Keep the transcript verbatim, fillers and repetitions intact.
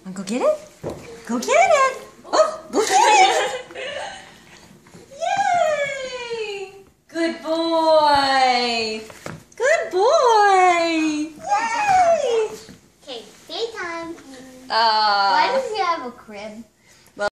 Go get it? Go get it! Oh, go get it! Yay! Good boy! Good boy! Yay! Okay, daytime. Uh, Why does he have a crib?